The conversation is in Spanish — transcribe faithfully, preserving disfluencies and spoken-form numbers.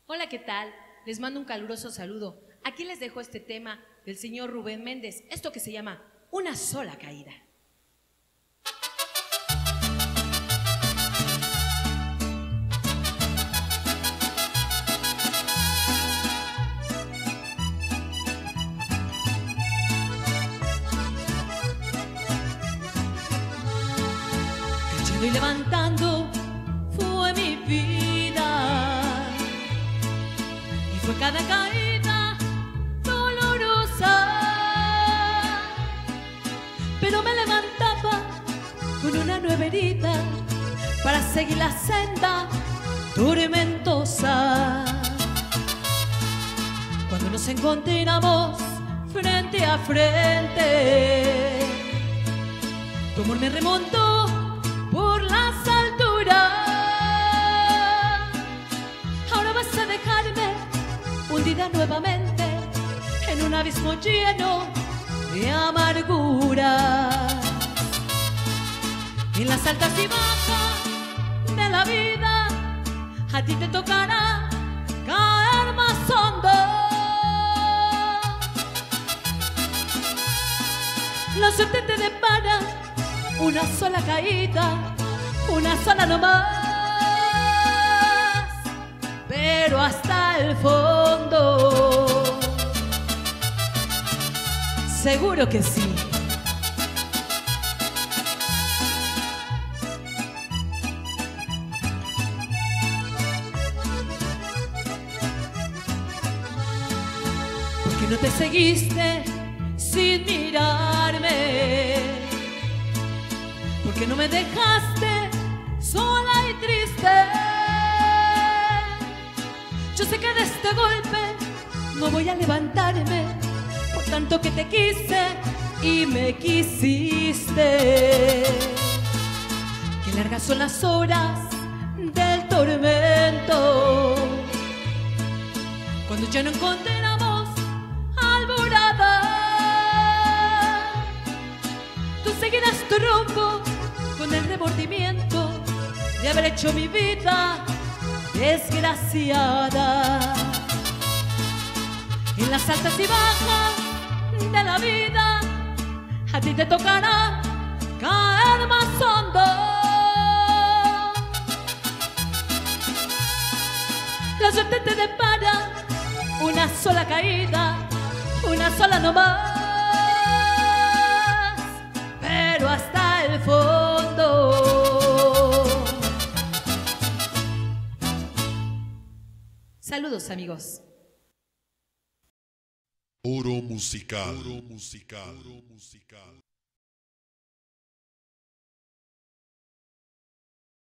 Hola, ¿qué tal? Les mando un caluroso saludo. Aquí les dejo este tema del señor Rubén Méndez, esto que se llama Una sola caída. Cayendo y levantando fue mi vida, y fue cada caída dolorosa, pero me levantaba con una nueva herida para seguir la senda tormentosa. Cuando nos encontramos frente a frente, tu amor me remontó por las alturas. Ahora vas a dejarme hundida nuevamente en un abismo lleno de amargura. En las altas y bajas de la vida a ti te tocará caer más hondo. La suerte te depara una sola caída, una sola nomás, pero hasta el fondo. Seguro que sí. ¿Por qué no te seguiste sin mirarme? ¿Por qué no me dejaste sola y triste? Yo sé que de este golpe no voy a levantarme, por tanto que te quise y me quisiste. Qué largas son las horas del tormento, cuando ya no encontramos alborada. Tú seguirás tu rumbo con el remordimiento de haber hecho mi vida desgraciada. En las altas y bajas de la vida a ti te tocará caer más hondo. La suerte te depara una sola caída, una sola nomás, pero hasta el fondo. Saludos, amigos. Oro musical. Oro musical. Oro musical.